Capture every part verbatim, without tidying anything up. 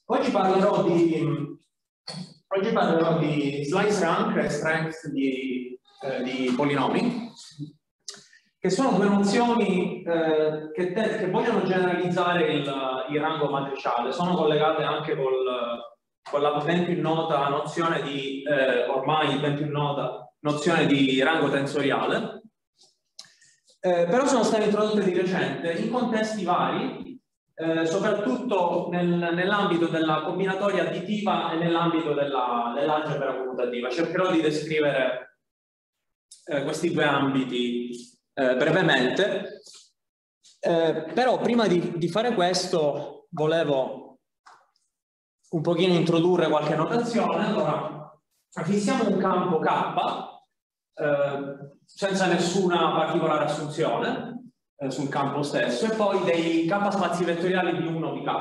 Oggi parlerò di, oggi parlerò di slice rank e strength di, eh, di polinomi, che sono due nozioni eh, che, te, che vogliono generalizzare il, il rango matriciale. Sono collegate anche col, con la ben più nota nozione di, eh, ormai ben più nota nozione di rango tensoriale, eh, però sono state introdotte di recente in contesti vari. Eh, soprattutto nel, nell'ambito della combinatoria additiva e nell'ambito dell'algebra dell commutativa. Cercherò di descrivere eh, questi due ambiti eh, brevemente, eh, però prima di, di fare questo volevo un pochino introdurre qualche notazione. Allora, fissiamo un campo K eh, senza nessuna particolare assunzione sul campo stesso, e poi dei k spazi vettoriali di uno di k.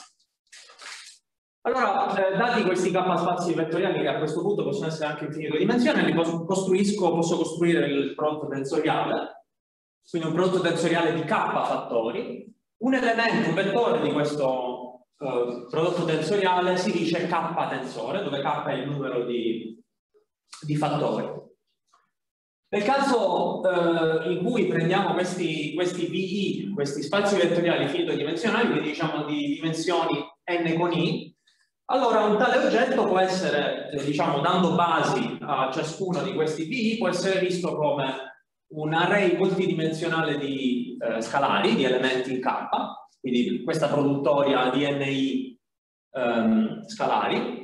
Allora, eh, dati questi k spazi vettoriali, che a questo punto possono essere anche infinite dimensioni, li posso, costruisco, posso costruire il prodotto tensoriale, quindi un prodotto tensoriale di k fattori. Un elemento, un vettore di questo eh, prodotto tensoriale si dice k tensore, dove k è il numero di, di fattori. Nel caso eh, in cui prendiamo questi, questi V I, questi spazi vettoriali finito-dimensionali, quindi diciamo di dimensioni n con i, allora un tale oggetto può essere, eh, diciamo, dando basi a ciascuno di questi V I, può essere visto come un array multidimensionale di eh, scalari, di elementi in K, quindi questa produttoria di N I ehm, scalari,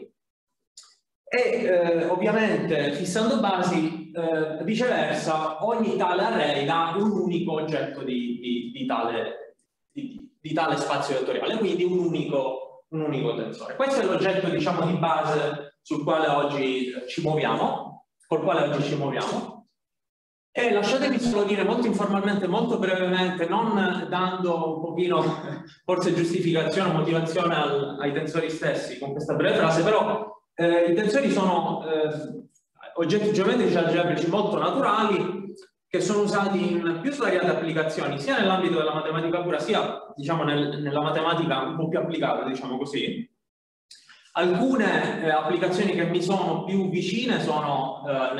e eh, ovviamente fissando basi, eh, viceversa, ogni tale array dà un unico oggetto di, di, di, tale, di, di tale spazio vettoriale, quindi un unico, un unico tensore. Questo è l'oggetto, diciamo, di base sul quale oggi ci muoviamo, col quale oggi ci muoviamo. E lasciatemi solo dire molto informalmente, molto brevemente, non dando un pochino forse giustificazione o motivazione al, ai tensori stessi con questa breve frase, però Eh, i tensori sono eh, oggetti geometrici algebrici molto naturali, che sono usati in più svariate applicazioni, sia nell'ambito della matematica pura, sia, diciamo, nel, nella matematica un po' più applicata, diciamo così. Alcune eh, applicazioni che mi sono più vicine sono eh,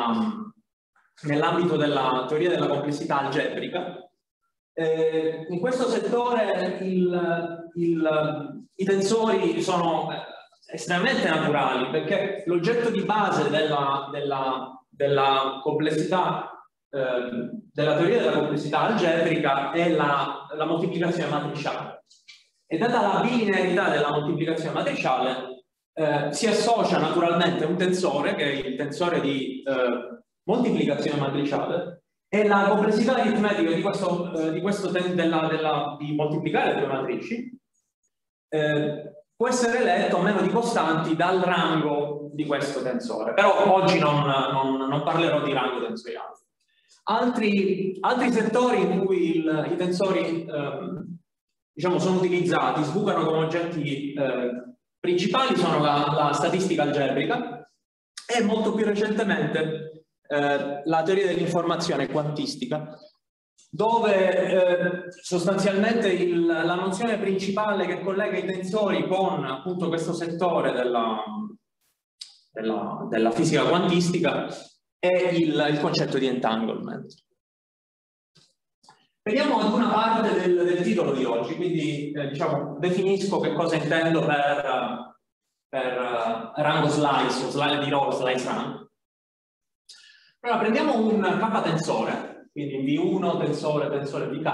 nell'ambito della teoria della complessità algebrica. Eh, in questo settore il, il, i tensori sono estremamente naturali, perché l'oggetto di base della, della, della complessità, eh, della teoria della complessità algebrica è la, la moltiplicazione matriciale. E data la bilinearità della moltiplicazione matriciale, eh, si associa naturalmente un tensore, che è il tensore di eh, moltiplicazione matriciale, e la complessità aritmetica di questo, eh, di, questo della, della, di moltiplicare le due matrici eh, può essere letto a meno di costanti dal rango di questo tensore. Però oggi non, non, non parlerò di rango tensoriale. Altri, altri settori in cui il, i tensori eh, diciamo, sono utilizzati, sbucano come oggetti eh, principali, sono la, la statistica algebrica e molto più recentemente eh, la teoria dell'informazione quantistica, dove eh, sostanzialmente il, la nozione principale che collega i tensori con appunto questo settore della, della, della fisica quantistica è il, il concetto di entanglement. Veniamo ad una parte del, del titolo di oggi, quindi eh, diciamo, definisco che cosa intendo per, per uh, rango slice, o slice di rho, slice rank. Allora prendiamo un K tensore, quindi V uno tensore tensore di K.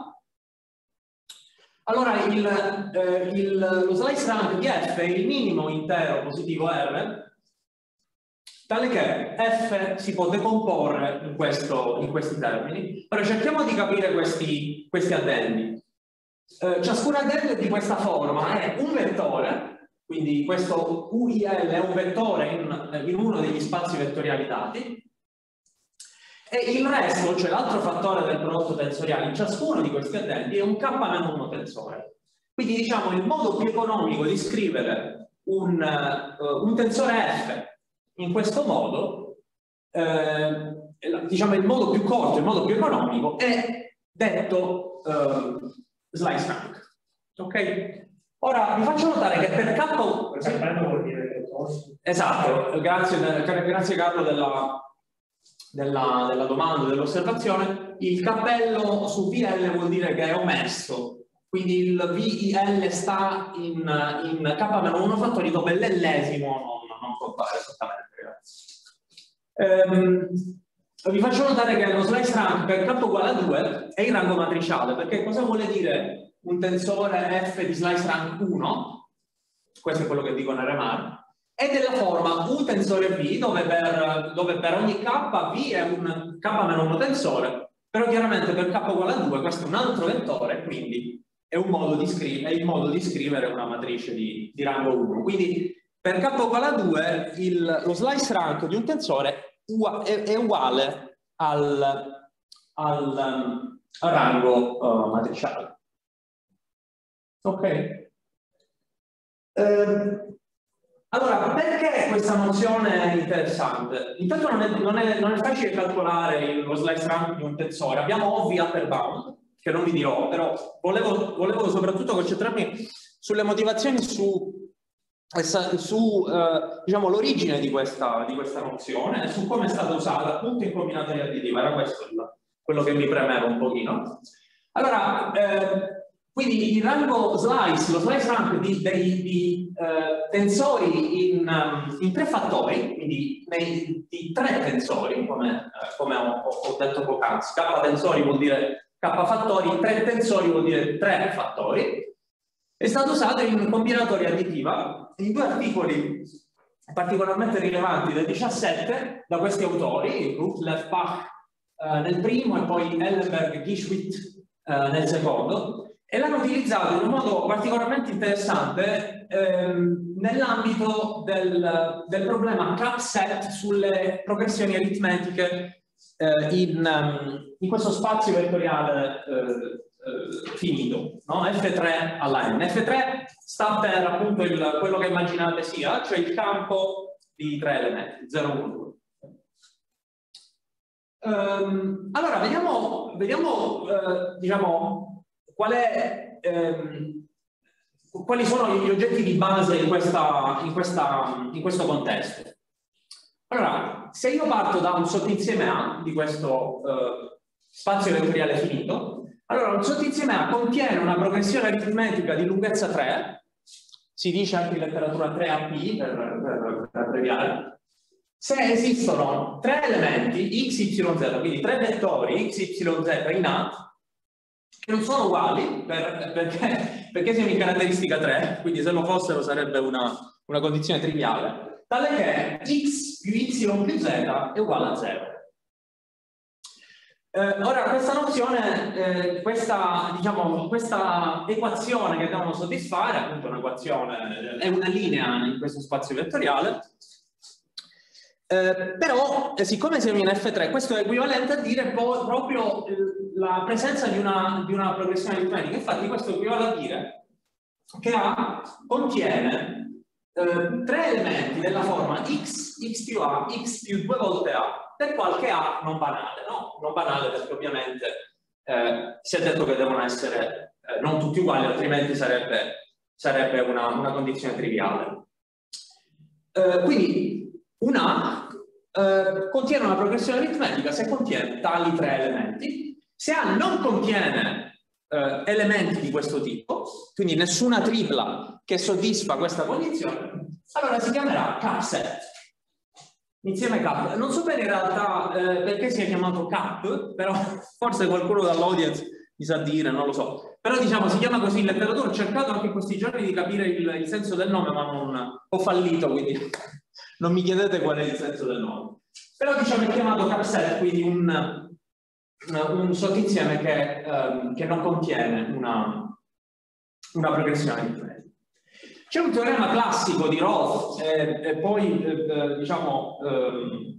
Allora il, eh, il, lo slice rank di F è il minimo intero positivo R, tale che F si può decomporre in, questo, in questi termini. Ora cerchiamo di capire questi, questi addendi. Eh, ciascun addendo di questa forma è un vettore, quindi questo U I L è un vettore in, in uno degli spazi vettoriali dati, e il resto, cioè l'altro fattore del prodotto tensoriale in ciascuno di questi addendi, è un K meno uno tensore. Quindi diciamo il modo più economico di scrivere un, uh, un tensore F in questo modo, eh, diciamo il modo più corto, il modo più economico, è detto uh, slice rank. Ok? Ora vi faccio notare che per K... Cappello vuol dire esatto, grazie, grazie Carlo della, della, della domanda, dell'osservazione. Il cappello su V L vuol dire che è omesso, quindi il V I L sta in, in K meno uno fattori dove l'ellesimo non, non compare esattamente. Ehm, vi faccio notare che lo slice rank per K uguale a due è in rango matriciale, perché cosa vuole dire un tensore F di slice rank uno? Questo è quello che dicono R M A R. È della forma U tensore V, dove per, dove per ogni K V è un K meno uno tensore, però chiaramente per K uguale a due questo è un altro vettore, quindi è, un modo di scrivere, è il modo di scrivere una matrice di, di rango uno. Quindi per K uguale a due il, lo slice rank di un tensore è, è uguale al, al, um, al rango uh, matriciale. Ok? Eh, allora, perché questa nozione è interessante? Intanto non è, non è, non è facile calcolare lo slice rank di un tensore. Abbiamo ovvi upper bound, che non vi dirò, però volevo, volevo soprattutto concentrarmi sulle motivazioni su, su eh, diciamo, l'origine di questa, di questa nozione e su come è stata usata appunto in combinatoria additiva. Era questo il, quello che mi premeva un pochino. Allora, eh, quindi il rango slice, lo slice rank di, dei di, eh, tensori in, um, in tre fattori, quindi nei, di tre tensori, come, eh, come ho, ho detto poc'anzi. K tensori vuol dire K fattori, tre tensori vuol dire tre fattori. È stato usato in combinatoria additiva in due articoli particolarmente rilevanti del diciassette da questi autori, Rutlev, Pach eh, nel primo e poi Ellenberg, Gieschwitt eh, nel secondo. E l'hanno utilizzato in un modo particolarmente interessante ehm, nell'ambito del, del problema CAP-set sulle progressioni aritmetiche eh, in, um, in questo spazio vettoriale eh, eh, finito, no? F tre alla n. F tre sta per appunto il, quello che immaginate sia, cioè il campo di tre elementi, zero, uno, due. Um, allora, vediamo, vediamo uh, diciamo, Qual è, ehm, quali sono gli oggetti di base in, questa, in, questa, in questo contesto? Allora, se io parto da un sottinsieme A di questo eh, spazio vettoriale finito, allora un sottinsieme A contiene una progressione aritmetica di lunghezza tre, si dice anche in letteratura tre A P per, per, per abbreviare, se esistono tre elementi x, y, z, quindi tre vettori x, y, z in A, che non sono uguali per, perché, perché siamo in caratteristica tre, quindi se lo fossero sarebbe una, una condizione triviale, tale che x più y più z è uguale a zero. Eh, ora, questa nozione, eh, questa, diciamo, questa equazione che devono soddisfare, appunto un'equazione, è una linea in questo spazio vettoriale, Eh, però, eh, siccome siamo in F tre, questo è equivalente a dire poi, proprio eh, la presenza di una, di una progressione aritmetica. Infatti questo equivale a dire che A contiene eh, tre elementi della forma x, x più A, x più due volte A, per qualche A non banale, no? Non banale perché ovviamente eh, si è detto che devono essere eh, non tutti uguali, altrimenti sarebbe, sarebbe una, una condizione triviale. Eh, quindi un A eh, contiene una progressione aritmetica se contiene tali tre elementi. Se A non contiene eh, elementi di questo tipo, quindi nessuna tripla che soddisfa questa condizione, allora si chiamerà CAP-set. Insieme K. Non so bene in realtà eh, perché si è chiamato Cap, però forse qualcuno dall'audience mi sa dire, non lo so. Però diciamo si chiama così in letteratura. Ho cercato anche in questi giorni di capire il, il senso del nome, ma non ho fallito, quindi non mi chiedete qual è il senso del nome. Però diciamo è chiamato CAP-set, quindi un, un sottinsieme che, um, che non contiene una, una progressione aritmetica. C'è un teorema classico di Roth e, e poi eh, diciamo eh,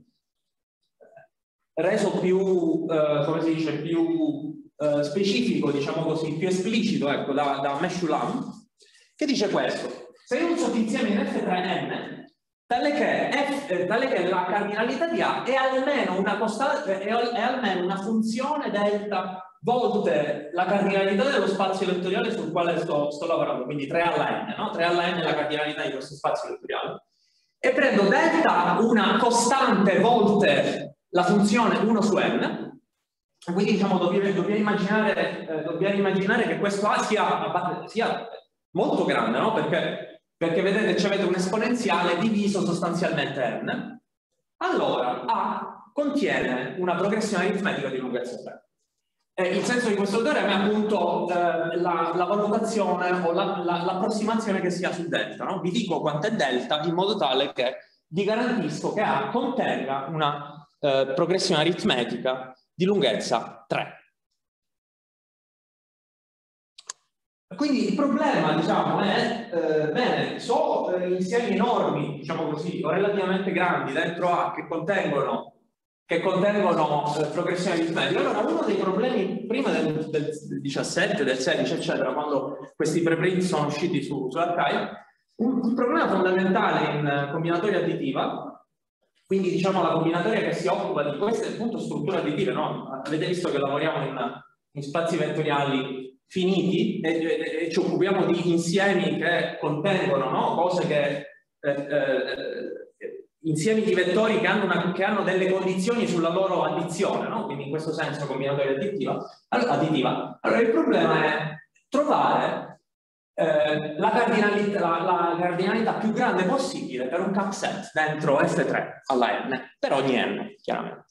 reso più, eh, come si dice, più eh, specifico, diciamo così, più esplicito, ecco, da, da Meshulam, che dice questo: se io ho un sottinsieme in F tre n tale che, F, eh, tale che la cardinalità di A è almeno una costante, è, è almeno una funzione delta volte la cardinalità dello spazio vettoriale sul quale sto, sto lavorando, quindi tre alla n, no? tre alla n è la cardinalità di questo spazio vettoriale, e prendo delta una costante volte la funzione uno su n, quindi diciamo dobbiamo, dobbiamo, immaginare, eh, dobbiamo immaginare che questo A sia, sia molto grande, no? Perché, perché vedete ci avete un esponenziale diviso sostanzialmente n. Allora A contiene una progressione aritmetica di lunghezza tre. Eh, il senso di questo teorema è appunto eh, la, la valutazione o l'approssimazione la, la, che si ha su delta, no? Vi dico quanto è delta in modo tale che vi garantisco che A contenga una eh, progressione aritmetica di lunghezza tre. Quindi il problema, diciamo, è, eh, bene, so eh, insiemi enormi, diciamo così, o relativamente grandi dentro A che contengono che contengono eh, progressione aritmetica. Allora, uno dei problemi prima del, del diciassette, del sedici, eccetera, quando questi preprint sono usciti su, su Archive, un, un problema fondamentale in uh, combinatoria additiva, quindi diciamo la combinatoria che si occupa di queste appunto strutture additive, no? Avete visto che lavoriamo in, in spazi vettoriali finiti e, e, e ci occupiamo di insiemi che contengono, no? Cose che eh, eh, insiemi di vettori che hanno, una, che hanno delle condizioni sulla loro addizione, no? Quindi in questo senso combinatoria additiva. Allora, additiva. Allora il problema è trovare eh, la, cardinalità, la, la cardinalità più grande possibile per un capset dentro F tre alla n, per ogni n, chiaramente.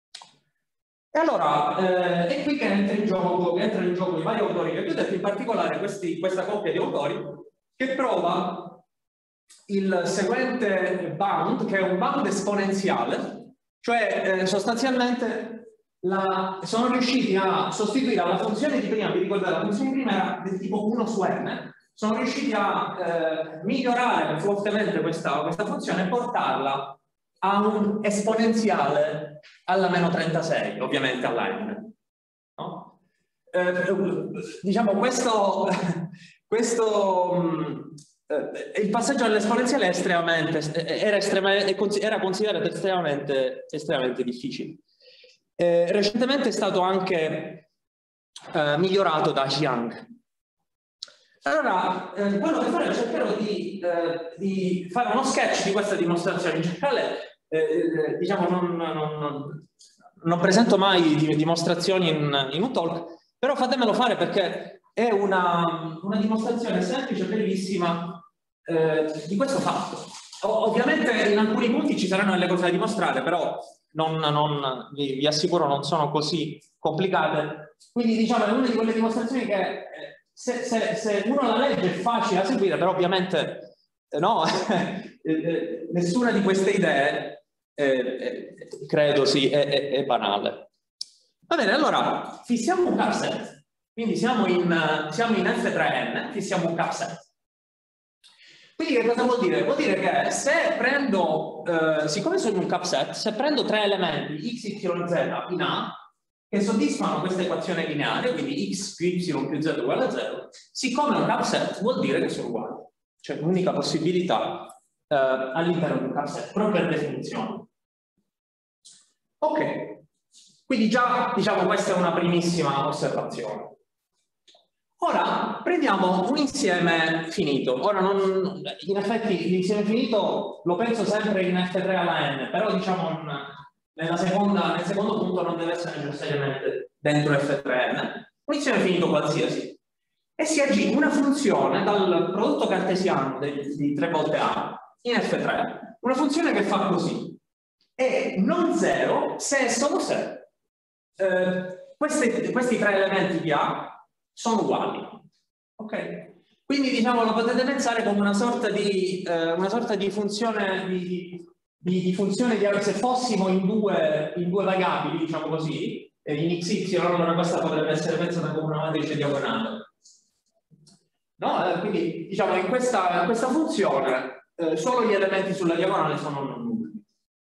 E allora eh, è qui che entra in gioco, che entra in gioco i vari autori che vi ho detto, in particolare questi, questa coppia di autori che prova il seguente bound, che è un bound esponenziale, cioè eh, sostanzialmente la, sono riusciti a sostituire alla funzione di prima, vi ricordate, la funzione di prima era del tipo uno su n, sono riusciti a eh, migliorare fortemente questa, questa funzione e portarla a un esponenziale alla meno trentasei, ovviamente alla n. No? Eh, diciamo questo, questo mh, il passaggio all'esponenziale era, era considerato estremamente, estremamente difficile. Eh, recentemente è stato anche eh, migliorato da Jiang. Allora, eh, quello che farò è cercherò di, eh, di fare uno sketch di questa dimostrazione. In generale, eh, diciamo, non, non, non, non presento mai dimostrazioni in, in un talk, però fatemelo fare perché è una, una dimostrazione semplice, bellissima, Eh, di questo fatto. O, ovviamente in alcuni punti ci saranno delle cose da dimostrare, però non, non, vi, vi assicuro non sono così complicate. Quindi diciamo è una di quelle dimostrazioni che eh, se, se, se uno la legge è facile da seguire, però ovviamente eh, no, eh, nessuna di queste idee eh, eh, credo sì, è, è, è banale. Va bene, allora fissiamo un capset, quindi siamo in, siamo in F tre n, fissiamo un capset. Quindi che cosa vuol dire? Vuol dire che se prendo, eh, siccome sono in un capset, se prendo tre elementi x, y, z in A, che soddisfano questa equazione lineare, quindi x più y più z uguale a zero, siccome è un capset vuol dire che sono uguali. Cioè l'unica possibilità eh, all'interno di un capset, proprio per definizione. Ok, quindi già diciamo questa è una primissima osservazione. Ora prendiamo un insieme finito. Ora non, in effetti l'insieme finito lo penso sempre in F tre alla n, però diciamo nella seconda, nel secondo punto non deve essere necessariamente dentro F tre n. Un insieme finito qualsiasi. E si aggiunge una funzione dal prodotto cartesiano di, di tre volte A in F tre, una funzione che fa così. È non zero se e solo se eh, questi, questi tre elementi di A sono uguali, ok? Quindi diciamo lo potete pensare come una sorta di, eh, una sorta di funzione di, di, di funzione di se fossimo in due, in due variabili, diciamo così, eh, in x y, allora questa potrebbe essere pensata come una matrice diagonale. No? Eh, quindi diciamo in questa, in questa funzione eh, solo gli elementi sulla diagonale sono non nulli.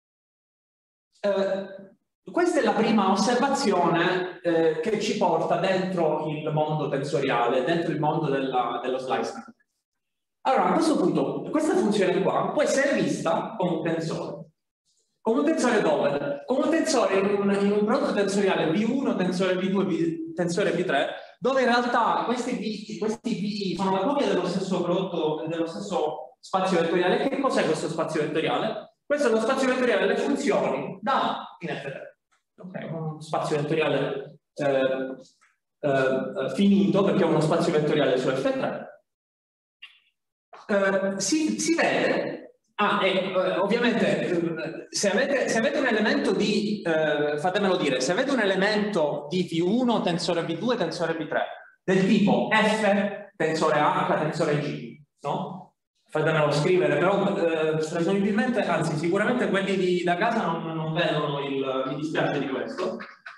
Eh, Questa è la prima osservazione eh, che ci porta dentro il mondo tensoriale, dentro il mondo della, dello slice network. Allora, a questo punto, questa funzione qua può essere vista come un tensore. Come un tensore dove? Come un tensore in un, in un prodotto tensoriale V uno, tensore V due, v, tensore V tre, dove in realtà questi V, questi V sono la copia dello stesso prodotto, dello stesso spazio vettoriale. Che cos'è questo spazio vettoriale? Questo è lo spazio vettoriale delle funzioni da in F tre. Okay, uno spazio vettoriale eh, eh, finito, perché è uno spazio vettoriale su F tre. Eh, si, si vede. Ah, e eh, ovviamente eh, se, avete, se avete un elemento di, eh, fatemelo dire, se avete un elemento di V uno, tensore V due, tensore V tre, del tipo F, tensore H, tensore G, no? Fatemelo scrivere, però eh, presumibilmente, anzi sicuramente quelli di, da casa non, non vedono il, mi dispiace di questo.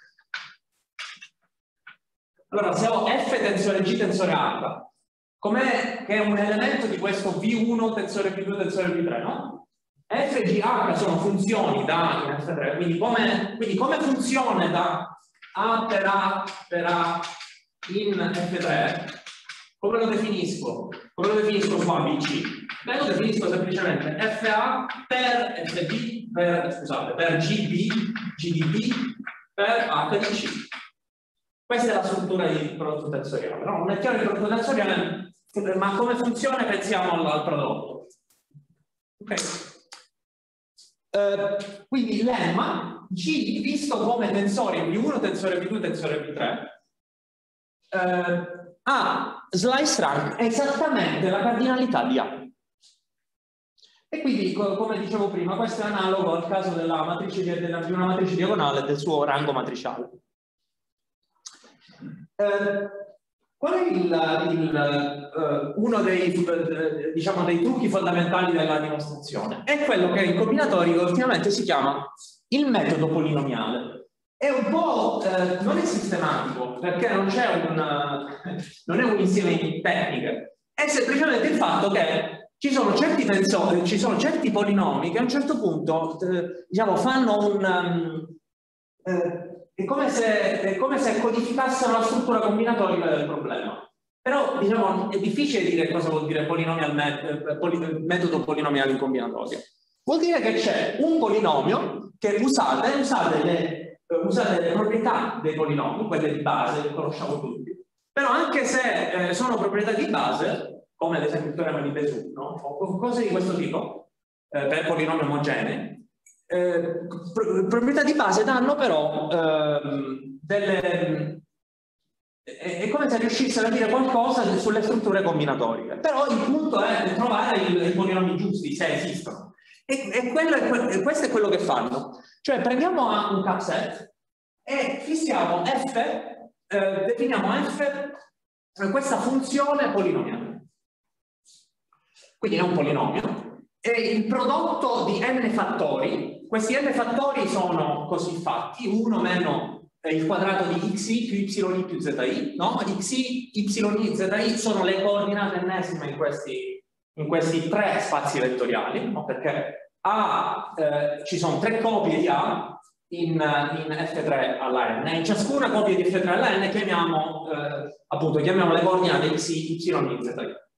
Allora, se ho F, tensore G, tensore H, com'è che è un elemento di questo V uno, tensore V due, tensore V tre, no? F, G, H sono funzioni da in F tre, quindi come, quindi come funzione da A per A per A in F tre, come lo definisco? Come lo definisco su A B C? Beh, lo definisco semplicemente F A per F B, per, scusate, per G B, G D B, per H D C. Questa è la struttura di prodotto tensoriale, no? Non è chiaro il prodotto tensoriale, ma come funziona pensiamo al, al prodotto. Ok. Uh, quindi lemma G visto come tensore V uno, tensore V due, tensore V tre uh, ha slice rank esattamente la cardinalità di A. E quindi, co come dicevo prima, questo è analogo al caso della matrice di, della, di una matrice diagonale e del suo rango matriciale. Uh, Qual è il, il, uh, uno dei, uh, diciamo, dei trucchi fondamentali della dimostrazione? È quello che in combinatorica ultimamente si chiama il metodo polinomiale. È un po', uh, non è sistematico, perché non c'è un, uh, non è un insieme di tecniche, è semplicemente il fatto che ci sono certi tensori, ci sono certi polinomi che a un certo punto, uh, diciamo, fanno un... Um, uh, È come, se, è come se codificassero la struttura combinatorica del problema. Però, diciamo, è difficile dire cosa vuol dire polinomial met poli metodo polinomiale in combinatoria. Vuol dire che c'è un polinomio che usate, usate le, usate le proprietà dei polinomi, quelle di base, che conosciamo tutti. Però anche se eh, sono proprietà di base, come ad esempio il teorema di Bézout, no? O cose di questo tipo, eh, per polinomi omogenei, Eh, pro proprietà di base danno però eh, delle... È, è come se riuscissero a dire qualcosa sulle strutture combinatoriche, però il punto è trovare i, i polinomi giusti, se esistono. E, e, quello è, e questo è quello che fanno. Cioè prendiamo un capset e fissiamo f, eh, definiamo f eh, questa funzione polinomiale. Quindi è un polinomio. E il prodotto di n fattori, questi n fattori sono così fatti, uno meno eh, il quadrato di xi più yi più zi, no? Xi, yi, zi sono le coordinate ennesime in questi, in questi tre spazi vettoriali, no? Perché A, eh, ci sono tre copie di A in, in F tre alla n, in ciascuna copia di F tre alla n chiamiamo, eh, appunto, chiamiamo le coordinate xi, yi, zi.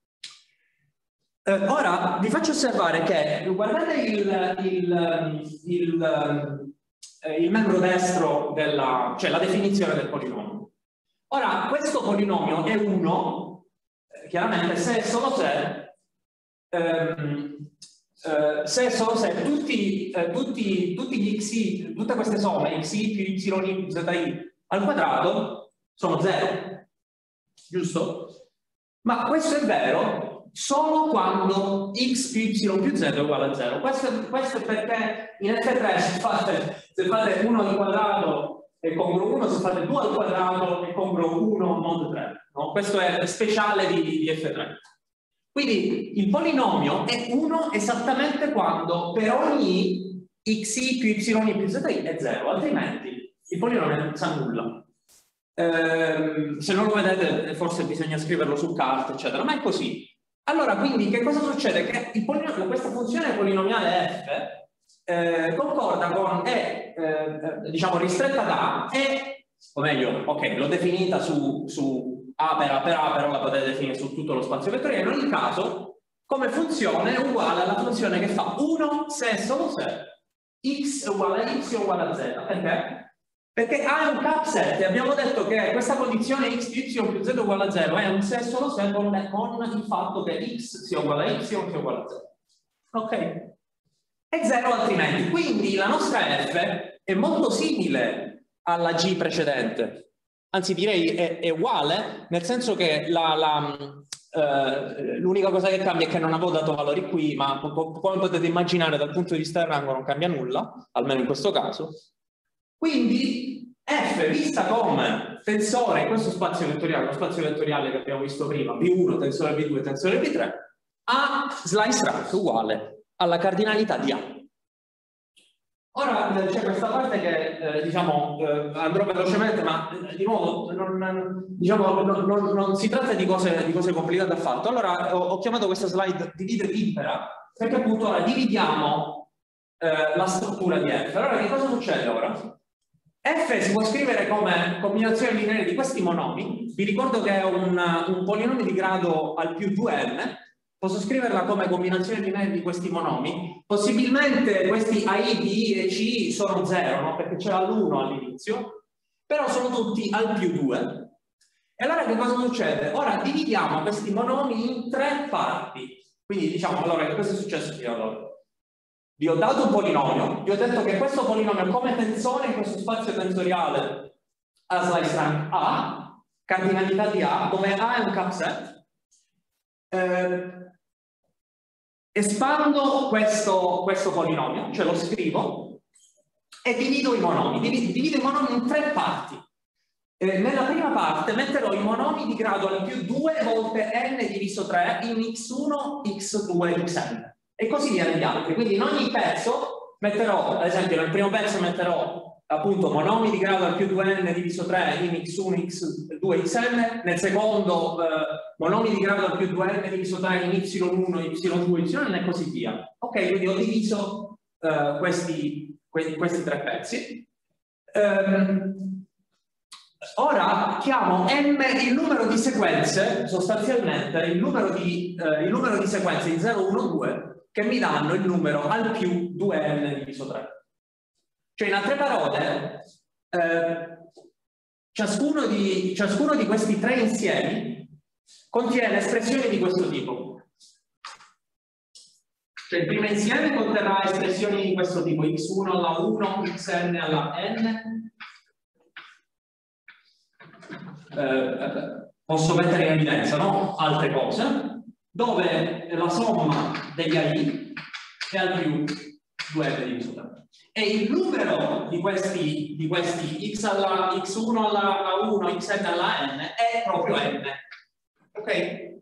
Eh, ora vi faccio osservare che, guardate il, il, il, eh, il membro destro della, cioè la definizione del polinomio. Ora, questo polinomio è uno, eh, chiaramente, se e solo se, ehm, eh, se e solo se tutti, eh, tutti, tutti gli xi, tutte queste somme, xi più yi più zi al quadrato, sono zero, giusto? Ma questo è vero solo quando x più y più z è uguale a zero. Questo, questo è perché in F tre se fate, se fate uno al quadrato è congruo uno, se fate due al quadrato è congruo uno mod tre. No? Questo è speciale di, di F tre. Quindi il polinomio è uno esattamente quando per ogni xi più y più z è zero, altrimenti il polinomio non sa nulla. Eh, se non lo vedete forse bisogna scriverlo su carta, eccetera, ma è così. Allora, quindi, che cosa succede? Che il questa funzione polinomiale f eh, concorda con, è, eh, diciamo, ristretta da e, o meglio, ok, l'ho definita su, su A per A per A, però la potete definire su tutto lo spazio vettoriale. In ogni caso, come funzione è uguale alla funzione che fa uno se e solo se x è uguale a y uguale a z. Perché? Perché A è un capset e abbiamo detto che questa condizione x più y più z uguale a zero è un se solo se con il fatto che x sia uguale a y sia uguale a zero. Ok? È zero altrimenti. Quindi la nostra f è molto simile alla g precedente. Anzi, direi è, è uguale, nel senso che la, la, eh, l'unica cosa che cambia è che non avevo dato valori qui, ma come potete immaginare dal punto di vista del rango non cambia nulla, almeno in questo caso. Quindi f vista come tensore in questo spazio vettoriale, lo spazio vettoriale che abbiamo visto prima, v uno, tensore v due, tensore v tre, ha slice rank uguale alla cardinalità di A. Ora c'è questa parte che eh, diciamo eh, andrò velocemente, ma eh, di nuovo non, diciamo, non, non, non si tratta di cose, di cose complicate affatto. Allora ho, ho chiamato questa slide divide impera perché appunto ora dividiamo eh, la struttura di f. Allora che cosa succede ora? F si può scrivere come combinazione lineare di questi monomi. Vi ricordo che è un, un polinomio di grado al più due n. Posso scriverla come combinazione lineare di questi monomi. Possibilmente questi A I, B I e C I sono zero, no? Perché c'era l'uno all'inizio, però sono tutti al più due. E allora che cosa succede? Ora dividiamo questi monomi in tre parti. Quindi diciamo, allora, che cosa è successo fino ad ora? Vi ho dato un polinomio, vi ho detto che questo polinomio come tensore in questo spazio tensoriale ha slice rank A, cardinalità di A, dove A è un capset. Eh, espando questo, questo polinomio, cioè lo scrivo, e divido i monomi. Divido, divido i monomi in tre parti. Eh, nella prima parte metterò i monomi di grado al più due volte n diviso tre in x uno, x due, xn. E così via negli altri. Quindi in ogni pezzo metterò, ad esempio nel primo pezzo metterò appunto monomi di grado al più due n diviso tre in x uno, x due, xn, nel secondo eh, monomi di grado al più due n diviso tre in y uno, y due, yn e così via. Ok, quindi ho diviso eh, questi, que questi tre pezzi. Um, ora chiamo m il numero di sequenze, sostanzialmente il numero di, eh, il numero di sequenze in zero, uno, due che mi danno il numero al più due n diviso tre. Cioè, in altre parole, eh, ciascuno, di, ciascuno di questi tre insiemi contiene espressioni di questo tipo. Cioè, il primo insieme conterrà espressioni di questo tipo, x uno alla uno, xn alla n. Eh, posso mettere in evidenza, no? Altre cose, dove la somma degli A I è al più due n diviso tre. E il numero di questi, di questi x alla x uno alla uno, xn alla n è proprio n. Ok?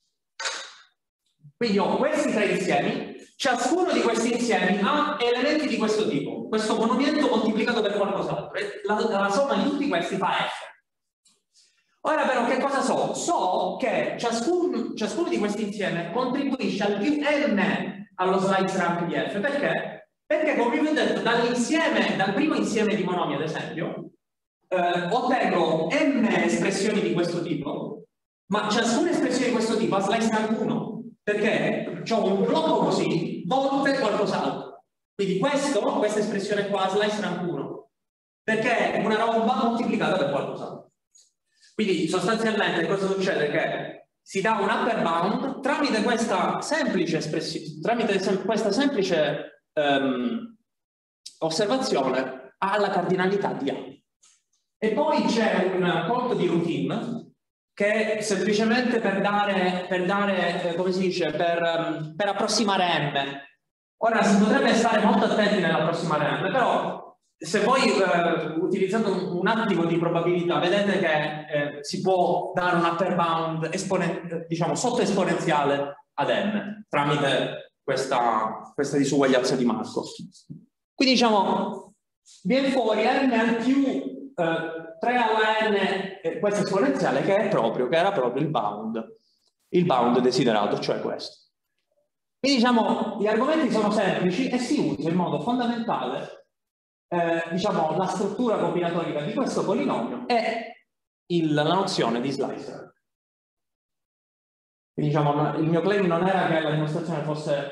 Quindi ho questi tre insiemi, ciascuno di questi insiemi ha elementi di questo tipo, questo monomiento moltiplicato per qualcos'altro. La, la somma di tutti questi fa f. Ora però che cosa so? So che ciascun, ciascuno di questi insiemi contribuisce al più n allo slice rank di f. Perché? Perché come vi ho detto, dall'insieme, dal primo insieme di monomi ad esempio, eh, ottengo m espressioni di questo tipo, ma ciascuna espressione di questo tipo ha slice rank uno, perché ho un blocco così, volte qualcos'altro. Quindi questo, questa espressione qua ha slice rank uno, perché è una roba moltiplicata per qualcos'altro. Quindi sostanzialmente cosa succede? Che si dà un upper bound tramite questa semplice espressione, tramite sem questa semplice um, osservazione alla cardinalità di A. E poi c'è un conto di routine che è semplicemente per dare, per dare eh, come si dice, per, um, per approssimare M. Ora si potrebbe stare molto attenti nell'approssimare M, però se voi eh, utilizzando un, un attimo di probabilità vedete che eh, si può dare un upper bound esponen diciamo sottoesponenziale ad m tramite questa, questa disuguaglianza di Markov. Quindi diciamo viene fuori m al più eh, tre alla n eh, questa esponenziale che è proprio, che era proprio il bound, il bound desiderato, cioè questo. Quindi diciamo gli argomenti sono semplici e si usa in modo fondamentale Eh, diciamo, la struttura combinatorica di questo polinomio è il, la nozione di slice rank. Quindi diciamo, il mio claim non era che la dimostrazione fosse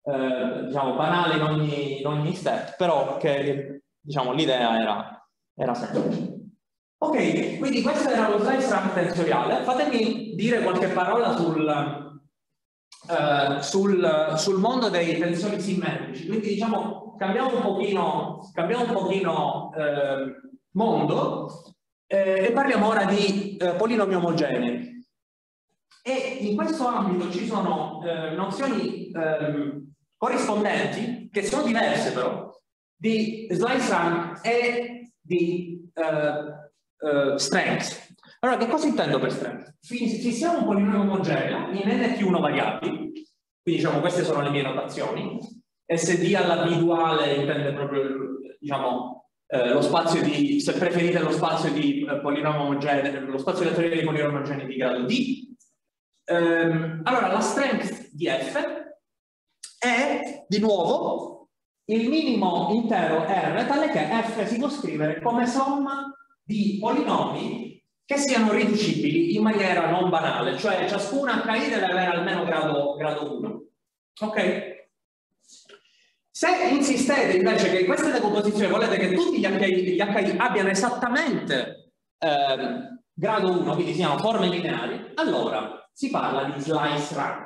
eh, diciamo, banale in ogni, in ogni step, però che diciamo, l'idea era, era semplice. Ok, quindi questo era lo slice rank tensoriale. Fatemi dire qualche parola sul, uh, sul, sul mondo dei tensori simmetrici. Quindi diciamo, cambiamo un pochino, cambiamo un pochino eh, mondo eh, e parliamo ora di eh, polinomi omogenei. E in questo ambito ci sono eh, nozioni eh, corrispondenti, che sono diverse però, di slice rank e di eh, Uh, strength. Allora, che cosa intendo per strength? Fissiamo un polinomio omogeneo in n più uno variabili, quindi diciamo queste sono le mie notazioni. S D alla B duale intende proprio, diciamo, eh, lo spazio di, se preferite lo spazio di eh, polinomio omogeneo, lo spazio vettoriale di polinomi omogenei di grado D. Um, allora, la strength di F è, di nuovo, il minimo intero R, tale che F si può scrivere come somma di polinomi che siano riducibili in maniera non banale, cioè ciascun H I deve avere almeno grado, grado uno. Ok? Se insistete invece che in queste decomposizioni volete che tutti gli H I, gli H I abbiano esattamente eh, grado uno, quindi siano forme lineari, allora si parla di slice rank.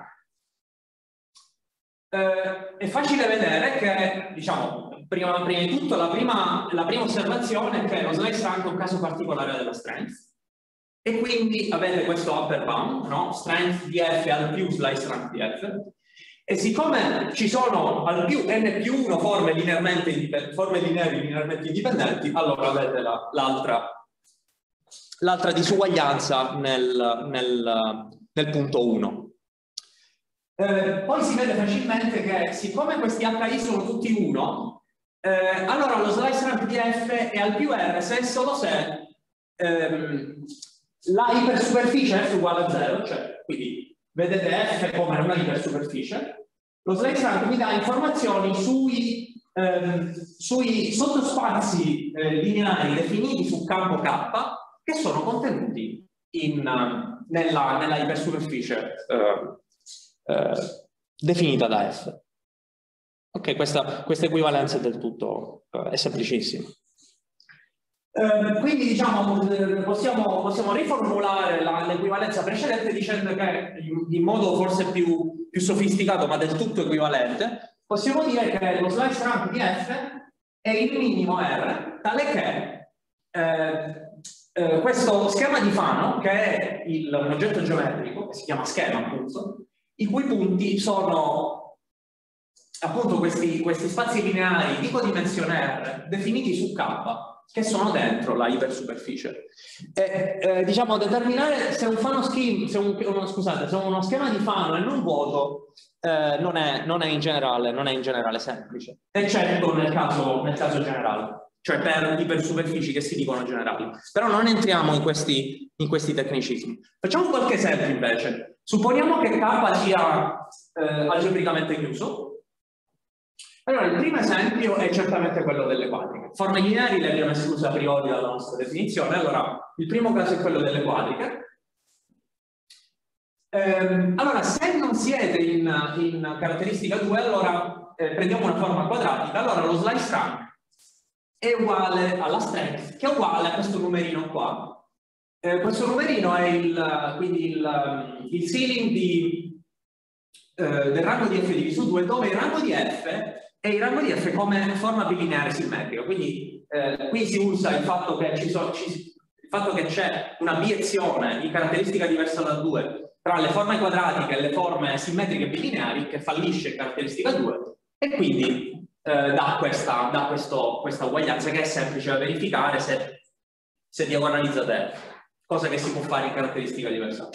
Eh, è facile vedere che, diciamo, Prima, prima di tutto, la prima, la prima osservazione è che lo slice rank è un caso particolare della strength e quindi avete questo upper bound, no? Strength di F al più slice rank di F, e siccome ci sono al più n più uno forme linearmente indipendenti, forme lineari linearmente indipendenti, allora avete l'altra la, disuguaglianza nel, nel, nel punto uno. Eh, poi si vede facilmente che siccome questi H I sono tutti uno, Eh, allora lo slice rank di F è al più R se e solo se ehm, la ipersuperficie F uguale a zero, cioè quindi vedete F come una ipersuperficie, lo slice rank mi dà informazioni sui, ehm, sui sottospazi eh, lineari definiti su campo K che sono contenuti in, uh, nella, nella ipersuperficie uh, uh, definita da F. Ok, questa, questa equivalenza è del tutto, uh, è semplicissima. Uh, quindi diciamo possiamo, possiamo riformulare l'equivalenza precedente dicendo che in, in modo forse più, più sofisticato ma del tutto equivalente, possiamo dire che lo slice rank di F è il minimo R, tale che eh, eh, questo schema di Fano, che è il, un oggetto geometrico, che si chiama schema appunto, i cui punti sono appunto questi, questi spazi lineari di codimensione R definiti su K che sono dentro la ipersuperficie. E, eh, diciamo determinare se un Fano schema, se un, uno, scusate, se uno schema di Fano è non vuoto eh, non, è, non, è in generale, non è in generale semplice, eccetto nel caso, nel caso generale, cioè per ipersuperfici che si dicono generali. Però non entriamo in questi, in questi tecnicismi. Facciamo qualche esempio invece. Supponiamo che K sia eh, algebricamente chiuso. Allora, il primo esempio è certamente quello delle quadriche. Forme lineari le abbiamo escluse a priori dalla nostra definizione. Allora, il primo caso è quello delle quadriche. Ehm, allora, se non siete in, in caratteristica due, allora eh, prendiamo una forma quadratica. Allora, lo slice rank è uguale alla strength, che è uguale a questo numerino qua. Eh, questo numerino è il, quindi il, il ceiling di, eh, del rango di F diviso due, dove il rango di F è il rango di F come forma bilineare simmetrica. Quindi eh, qui si usa il fatto che ci so, ci, il fatto che c'è una biezione di caratteristica diversa da due tra le forme quadratiche e le forme simmetriche bilineari che fallisce in caratteristica due e quindi eh, dà, questa, dà questo, questa uguaglianza che è semplice da verificare se, se diagonalizzate F, cosa che si può fare in caratteristica diversa.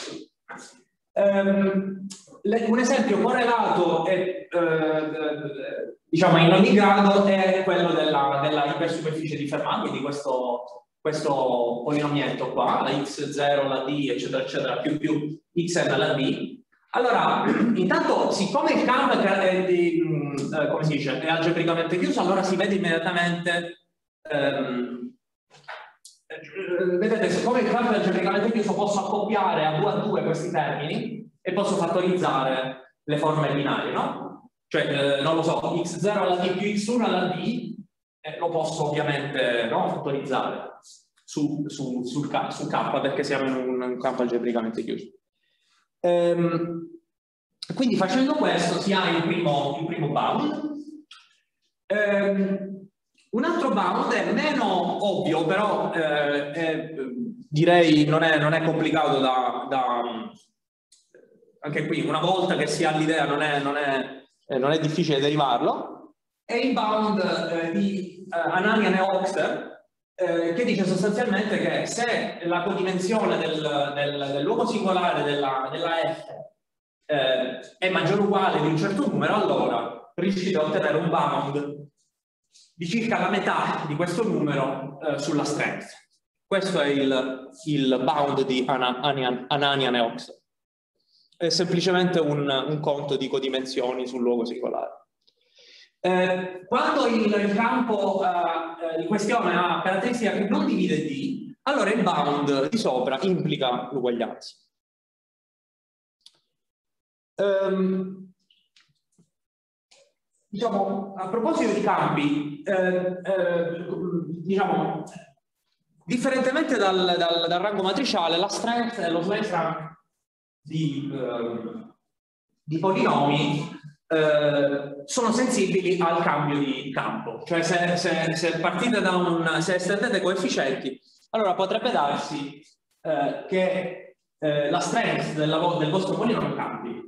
Um, le, un esempio correlato e eh, diciamo in ogni grado è quello della, della ipersuperficie di Fermat, quindi questo, questo polinomietto qua, la x zero, la d, eccetera, eccetera, più più xn alla d. Allora, intanto, siccome il campo è, di, eh, come si dice, è algebricamente chiuso, allora si vede immediatamente ehm, vedete, siccome il campo è algebricamente chiuso, posso accoppiare a due a due questi termini e posso fattorizzare le forme binarie, no? Cioè, eh, non lo so, x zero alla d più x uno alla d, eh, lo posso ovviamente no, fattorizzare su, su, sul K, su K, perché siamo in un, un campo algebricamente chiuso. Ehm, quindi facendo questo si ha il primo, il primo bound. Ehm, un altro bound è meno ovvio, però eh, è, direi non è, non è complicato da, da... Anche qui, una volta che si ha l'idea non è, non, è, eh, non è difficile derivarlo. È il bound eh, di eh, Ananian e Oxter, eh, che dice sostanzialmente che se la codimensione del, del, del luogo singolare della, della F eh, è maggiore o uguale di un certo numero, allora riuscite a ottenere un bound di circa la metà di questo numero eh, sulla strength. Questo è il, il bound di Ananian, Ananian e Oxter. È semplicemente un, un conto di codimensioni sul luogo singolare. Eh, quando il, il campo eh, in questione ha caratteristica che non divide D, allora il bound di sopra implica l'uguaglianza. Um, diciamo, a proposito di campi, eh, eh, diciamo, differentemente dal, dal, dal rango matriciale, la strength e lo slice rank Di, eh, di polinomi eh, sono sensibili al cambio di campo, cioè se, se, se partite da un, se estendete coefficienti, allora potrebbe darsi eh, che eh, la strength del, del vostro polinomio cambi.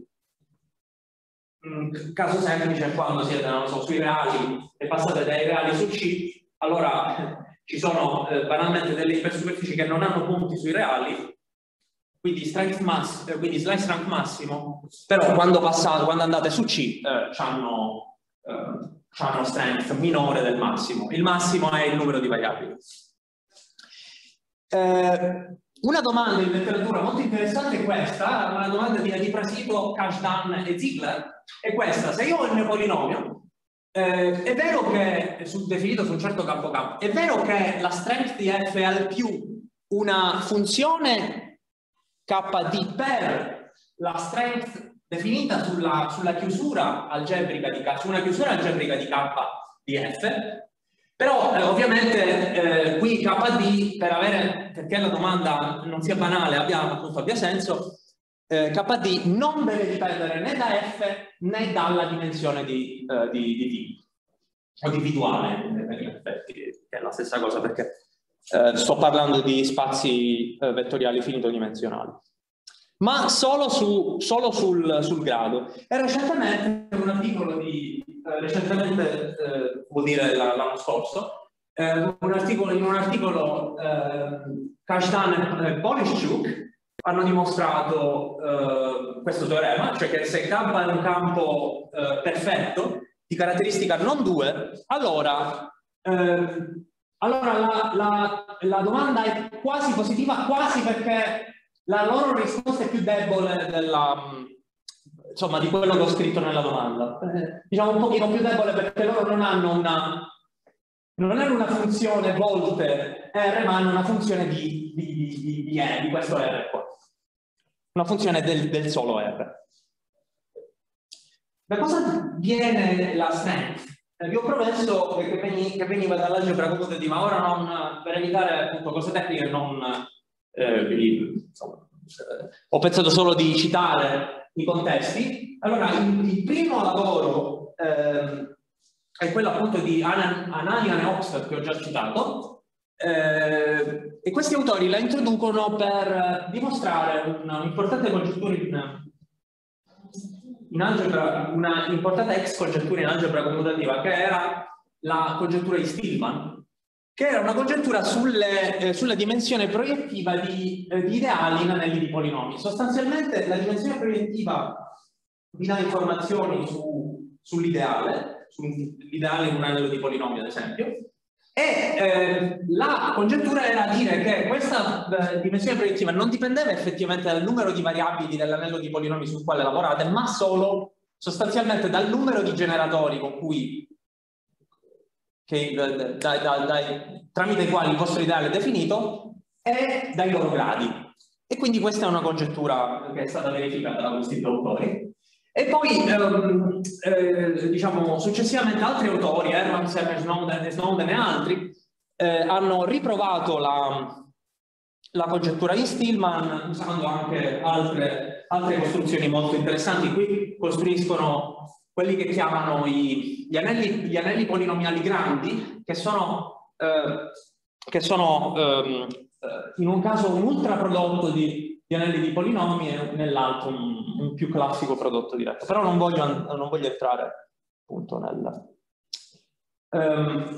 Un caso semplice è quando siete, non so, sui reali e passate dai reali su C, allora ci sono eh, banalmente delle ipersuperfici che non hanno punti sui reali, quindi strength mass, eh, quindi slice rank massimo, però quando, passate, quando andate su C eh, hanno eh, strength minore del massimo. Il massimo è il numero di variabili. Eh, una domanda in letteratura molto interessante è questa, una domanda di Adiprasito, Kashdan e Ziegler, è questa: se io ho il mio polinomio, eh, è vero che, è su, definito su un certo campo K, è vero che la strength di F è al più una funzione K D per la strength definita sulla, sulla chiusura algebrica di K, su una chiusura algebrica di K di F, però eh, ovviamente eh, qui K D, per avere, perché la domanda non sia banale, abbia, appunto, abbia senso, eh, K D non deve dipendere né da F né dalla dimensione di, eh, di, di T, o individuale in effetti, che è la stessa cosa, perché Eh, sto parlando di spazi eh, vettoriali finitodimensionali, ma solo, su, solo sul, sul grado. E recentemente un articolo di, eh, recentemente eh, vuol dire l'anno scorso, eh, un articolo, in un articolo eh, Kashdan e Polishchuk hanno dimostrato eh, questo teorema, cioè che se K è un campo eh, perfetto, di caratteristica non due, allora eh, Allora la, la, la domanda è quasi positiva, quasi, perché la loro risposta è più debole della, insomma, di quello che ho scritto nella domanda. Eh, diciamo un pochino più debole perché loro non hanno una, non hanno una funzione volte R, ma hanno una funzione di, di, di, di, R, di questo R qua. Una funzione del, del solo R. Da cosa viene la strength? Vi ho promesso che, veni, che veniva dall'algebra commutativa, ora non, per evitare appunto cose tecniche non, eh, quindi, insomma, eh, ho pensato solo di citare i contesti. Allora, il, il primo lavoro eh, è quello appunto di Anan, Ananian e Oxter, che ho già citato, eh, e questi autori la introducono per dimostrare un'importante congettura in in algebra, una importante ex congettura in algebra commutativa, che era la congettura di Stillman, che era una congettura sulle, eh, sulla dimensione proiettiva di, eh, di ideali in anelli di polinomi. Sostanzialmente la dimensione proiettiva vi dà informazioni su, sull'ideale, sull'ideale in un anello di polinomi ad esempio, e eh, la congettura era dire che questa eh, dimensione proiettiva non dipendeva effettivamente dal numero di variabili dell'anello di polinomi sul quale lavorate, ma solo sostanzialmente dal numero di generatori con cui, che, da, da, da, dai, tramite i quali il vostro ideale è definito, e dai loro gradi. E quindi questa è una congettura che è stata verificata da questi due autori. E poi, ehm, eh, diciamo, successivamente altri autori, Herman Snowden, Snowden e altri, eh, hanno riprovato la, la congettura di Stillman usando anche altre, altre costruzioni molto interessanti. Qui costruiscono quelli che chiamano i, gli, anelli, gli anelli polinomiali grandi, che sono, eh, che sono ehm, in un caso un ultraprodotto di di anelli di polinomi e nell'altro un, un più classico prodotto diretto. Però non voglio, non voglio entrare appunto nel... Um,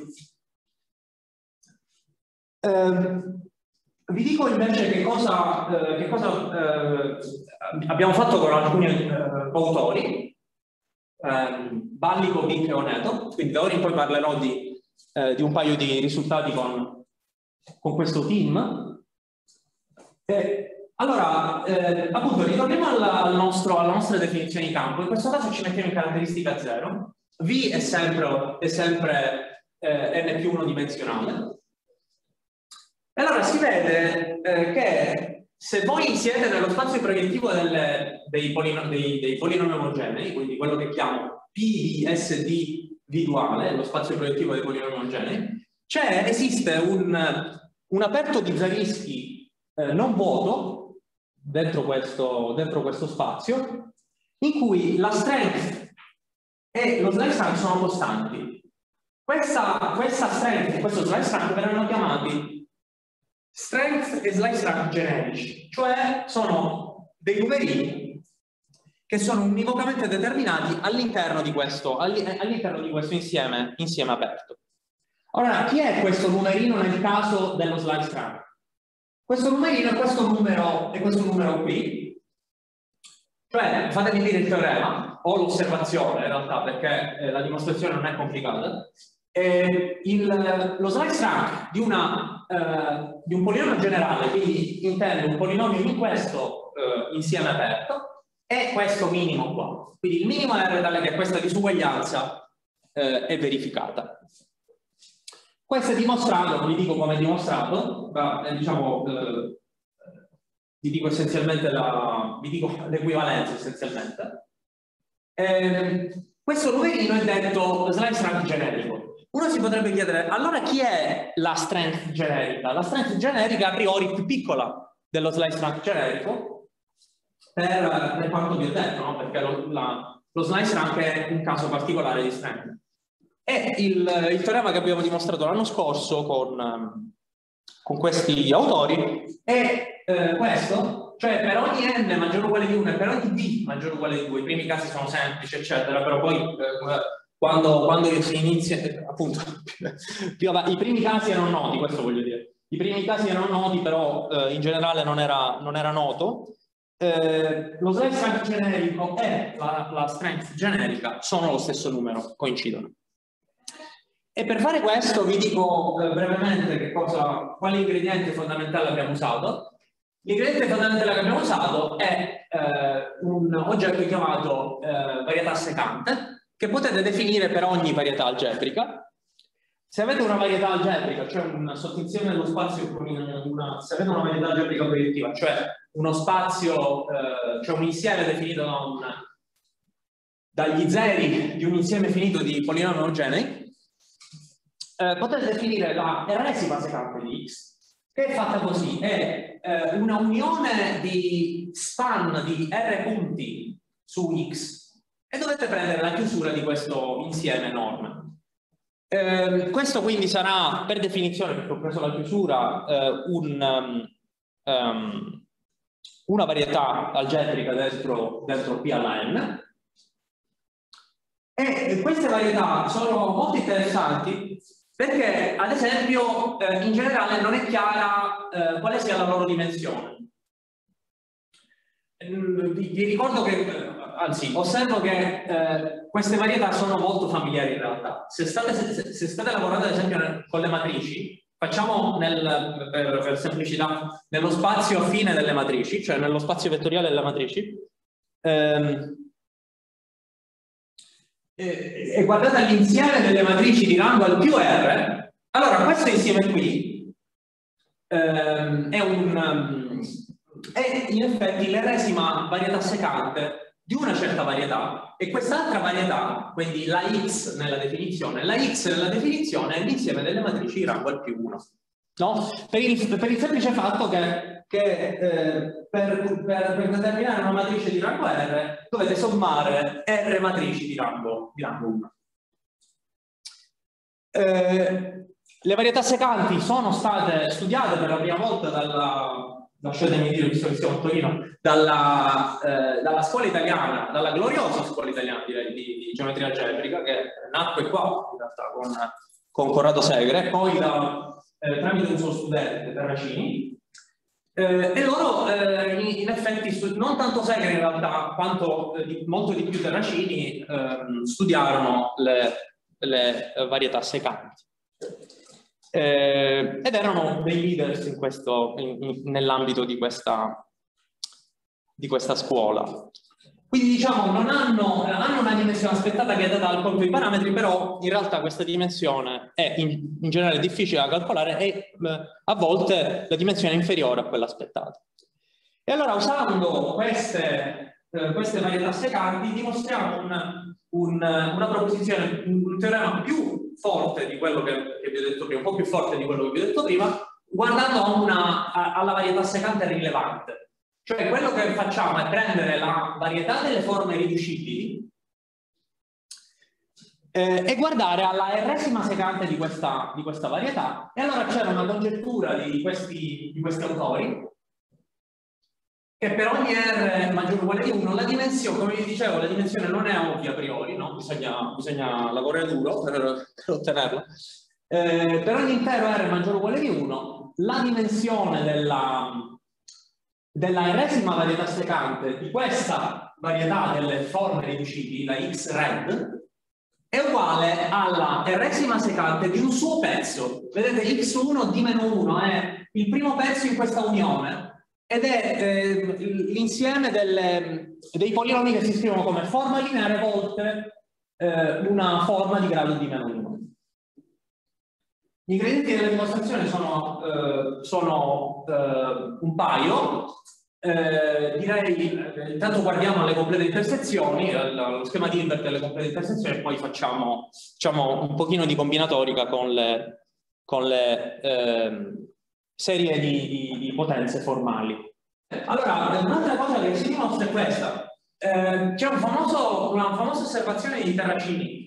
um, vi dico invece che cosa, uh, che cosa uh, abbiamo fatto con alcuni uh, autori, um, Ballico, Bic e Oneto, quindi da ora in poi parlerò di, uh, di un paio di risultati con, con questo team. E, allora, eh, appunto, ritorniamo alla, al nostro, alla nostra definizione di campo. In questo caso ci mettiamo in caratteristica zero. V è sempre, è sempre eh, n più uno dimensionale. E allora si vede eh, che se voi siete nello spazio proiettivo delle, dei, polino, dei, dei polinomi omogenei, quindi quello che chiamo P di S D V duale, lo spazio proiettivo dei polinomi omogenei, c'è, esiste un, un aperto di Zariski eh, non vuoto Dentro questo, dentro questo spazio, in cui la strength e lo slice rank sono costanti. Questa, questa strength e questo slice rank verranno chiamati strength e slice rank generici, cioè sono dei numerini che sono univocamente determinati all'interno di questo, all'interno di questo insieme, insieme aperto. Ora, chi è questo numerino nel caso dello slice rank? Questo numerino è questo numero, è questo numero qui, cioè fatemi dire il teorema o l'osservazione in realtà, perché eh, la dimostrazione non è complicata. Eh, il, lo slice rank di, una, eh, di un polinomio generale, quindi intende un polinomio in questo eh, insieme aperto, è questo minimo qua. Quindi il minimo R tale che questa disuguaglianza eh, è verificata. Questo è dimostrato, non vi dico come è dimostrato, ma eh, diciamo, eh, vi dico essenzialmente la, vi dico l'equivalenza essenzialmente. Eh, questo numerino è detto slice rank generico. Uno si potrebbe chiedere, allora chi è la strength generica? La strength generica a priori più piccola dello slice rank generico, per, per quanto vi ho detto, no? Perché lo, la, lo slice rank è un caso particolare di strength. E il, il teorema che abbiamo dimostrato l'anno scorso con, con questi autori è eh, questo, cioè per ogni n maggiore o uguale di uno e per ogni d maggiore o uguale di due, i primi casi sono semplici eccetera, però poi eh, quando, quando si inizia, appunto, più avanti, i primi casi erano noti, questo voglio dire, i primi casi erano noti, però eh, in generale non era, non era noto. Eh, lo slice rank generico e la, la strength generica sono lo stesso numero, coincidono. E per fare questo vi dico eh, brevemente che cosa, quale ingrediente fondamentale abbiamo usato. L'ingrediente fondamentale che abbiamo usato è eh, un oggetto chiamato eh, varietà secante, che potete definire per ogni varietà algebrica. Se avete una varietà algebrica, cioè una sottinsieme dello spazio con una, se avete una varietà algebrica proiettiva, cioè uno spazio, eh, cioè un insieme definito da un, dagli zeri di un insieme finito di polinomi omogenei, Eh, potete definire la eresima secante di X, che è fatta così, è eh, una unione di span di R punti su X e dovete prendere la chiusura di questo insieme enorme. Eh, questo quindi sarà, per definizione, perché ho preso la chiusura, eh, un, um, um, una varietà algebrica dentro, dentro P alla N. E queste varietà sono molto interessanti perché, ad esempio, eh, in generale non è chiara eh, quale sia la loro dimensione. Vi, vi ricordo che, eh, anzi, osservo che eh, queste varietà sono molto familiari in realtà. Se state, se, se state lavorando, ad esempio, con le matrici, facciamo nel, per, per semplicità, nello spazio affine delle matrici, cioè nello spazio vettoriale delle matrici, ehm, E, e guardate l'insieme delle matrici di rango al più R, allora questo insieme qui ehm, è, un, um, è in effetti l'ennesima varietà secante di una certa varietà, e quest'altra varietà, quindi la x nella definizione, la x nella definizione è l'insieme delle matrici di rango al più uno. No? Per, il, per il semplice fatto che, che eh, per, per, per determinare una matrice di rango R dovete sommare R matrici di rango, di rango uno. Eh, le varietà secanti sono state studiate per la prima volta dalla, lasciatemi dire, visto che siamo a Torino, dalla, eh, dalla scuola italiana, dalla gloriosa scuola italiana direi, di, di geometria algebrica, che nacque qua in realtà con, con Corrado Segre, poi da, eh, tramite un suo studente, Terracini, eh, e loro eh, in, in effetti, non tanto Segre in realtà, quanto eh, di, molto di più Terracini, eh, studiarono le, le varietà secanti. Eh, ed erano dei leaders in questo, in, in, nell'ambito di questa, di questa scuola. Quindi diciamo non hanno, hanno una dimensione aspettata che è data dal conto dei parametri, però in realtà questa dimensione è in, in generale difficile da calcolare e eh, a volte la dimensione è inferiore a quella aspettata. E allora usando queste, eh, queste varietà secanti dimostriamo un, un, una proposizione, un teorema più forte di quello che, che vi ho detto prima, un po' più forte di quello che vi ho detto prima, guardando a una, a, alla varietà secante rilevante. Cioè quello che facciamo è prendere la varietà delle forme riducibili eh, e guardare alla R-esima secante di questa, di questa varietà. E allora c'era una congettura di questi, di questi autori che per ogni R maggiore o uguale di uno, la dimensione, come vi dicevo, la dimensione non è ovvia a priori, no? bisogna, bisogna lavorare duro per, per ottenerla. Eh, per ogni intero R maggiore o uguale di uno, la dimensione della, della R-esima varietà secante di questa varietà delle forme riducibili, la X red, è uguale alla R-esima secante di un suo pezzo. Vedete, X uno di meno uno è il primo pezzo in questa unione, ed è eh, l'insieme dei polinomi che si scrivono come forma lineare volte eh, una forma di grado di meno uno. Gli ingredienti della dimostrazione sono, eh, sono eh, un paio. Eh, direi, eh, intanto guardiamo alle complete intersezioni, allo schema di Hilbert delle complete intersezioni, e poi facciamo, facciamo un pochino di combinatorica con le, con le eh, serie di, di, di potenze formali. Allora, un'altra cosa che si dimostra è questa. Eh, c'è un famoso, una famosa osservazione di Terracini,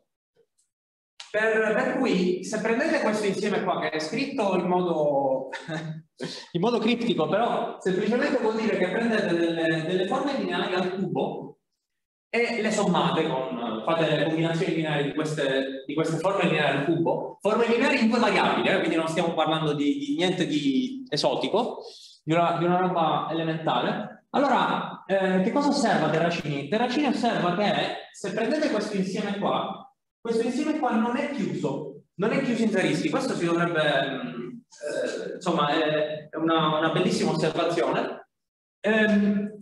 per, per cui se prendete questo insieme qua, che è scritto in modo, in modo criptico, però semplicemente vuol dire che prendete delle, delle forme lineari al cubo e le sommate con, fate le combinazioni lineari di queste, di queste forme lineari al cubo, forme lineari in due variabili, eh? Quindi non stiamo parlando di, di niente di esotico, di una, di una roba elementare. Allora, eh, che cosa osserva Terracini? Terracini osserva che se prendete questo insieme qua, questo insieme qua non è chiuso, non è chiuso in Zariski. Questo si dovrebbe, eh, insomma, è una, una bellissima osservazione. Eh,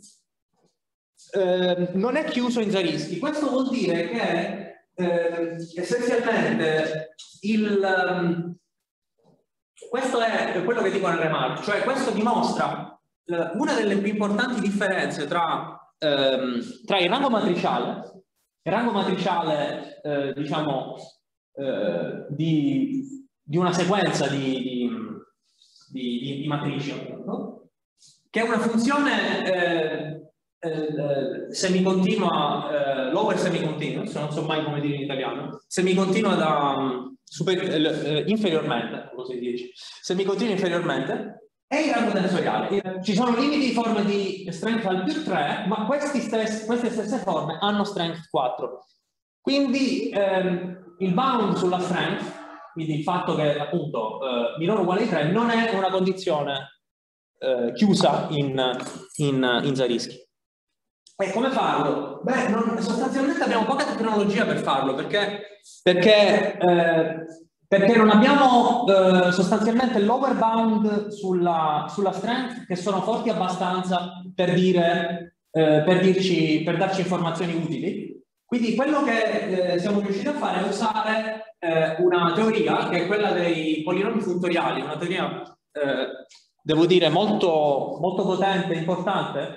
eh, non è chiuso in Zariski. Questo vuol dire che eh, essenzialmente il, um, questo è quello che dicono le remarche, cioè questo dimostra eh, una delle più importanti differenze tra, ehm, tra il rango matriciale, il rango matriciale eh, diciamo eh, di, di una sequenza di, di, di, di matrici, no? Che è una funzione eh, eh, semicontinua, eh, lower semicontinuous, non so mai come dire in italiano, semicontinua da um, super, eh, inferiormente, così dice, semicontinua inferiormente, è il rango tensoriale. Ci sono limiti di forme di strength al più tre, ma questi stessi, queste stesse forme hanno strength quattro. Quindi ehm, il bound sulla strength, quindi il fatto che appunto eh, minore o uguale di tre, non è una condizione eh, chiusa in, in, in Zariski. E come farlo? Beh, non, sostanzialmente abbiamo poca tecnologia per farlo, perché, perché, eh, perché non abbiamo eh, sostanzialmente lower bound sulla, sulla strength che sono forti abbastanza per, dire, eh, per, dirci, per darci informazioni utili. Quindi quello che eh, siamo riusciti a fare è usare eh, una teoria che è quella dei polinomi funtoriali, una teoria, eh, devo dire, molto, molto potente e importante,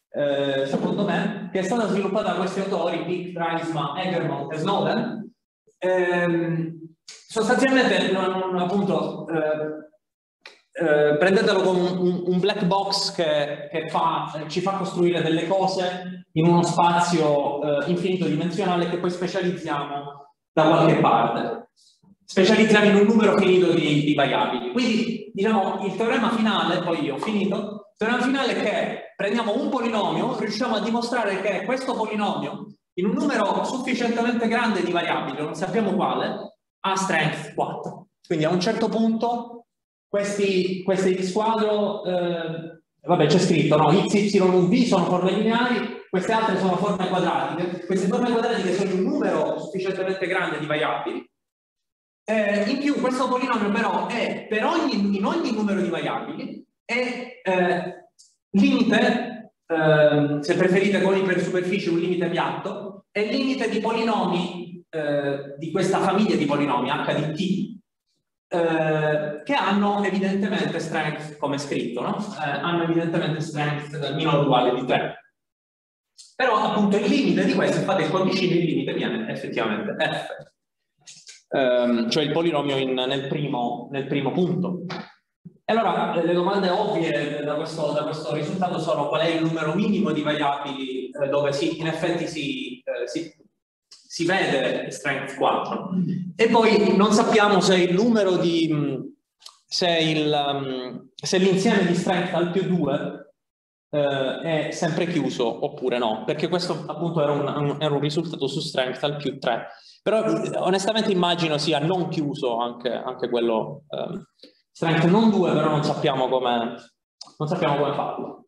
eh, secondo me, che è stata sviluppata da questi autori, Pick, Drysma, Egermont e Snowden. Ehm, sostanzialmente, non, appunto, eh, eh, prendetelo come un, un black box che, che fa, eh, ci fa costruire delle cose in uno spazio eh, infinito dimensionale che poi specializziamo da qualche parte. Specializziamo in un numero finito di, di variabili. Quindi, diciamo, il teorema finale, poi io ho finito, il teorema finale è che prendiamo un polinomio, riusciamo a dimostrare che questo polinomio, in un numero sufficientemente grande di variabili, non sappiamo quale, ha strength quattro. Quindi a un certo punto questi, questi di squadro, eh, vabbè c'è scritto, no? X, Y, U, V sono forme lineari, queste altre sono forme quadratiche. Queste forme quadratiche sono un numero sufficientemente grande di variabili. Eh, in più questo polinomio però è per ogni, in ogni numero di variabili è eh, limite, eh, se preferite con ipersuperficie un limite piatto, è il limite di polinomi eh, di questa famiglia di polinomi H di T eh, che hanno evidentemente strength, come scritto, no? eh, hanno evidentemente strength minore o uguale di tre. Però appunto il limite di questo, infatti il codicino, il limite viene effettivamente F. Um, cioè il polinomio in, nel, primo, nel primo punto. E allora le domande ovvie da questo, da questo risultato sono: qual è il numero minimo di variabili eh, dove si, in effetti si, eh, si, si vede strength quattro, e poi non sappiamo se il numero di se l'insieme di strength al più due eh, è sempre chiuso oppure no, perché questo appunto era un, un, era un risultato su strength al più tre. Però onestamente immagino sia non chiuso anche, anche quello um, strength non due, però non sappiamo come non sappiamo come farlo.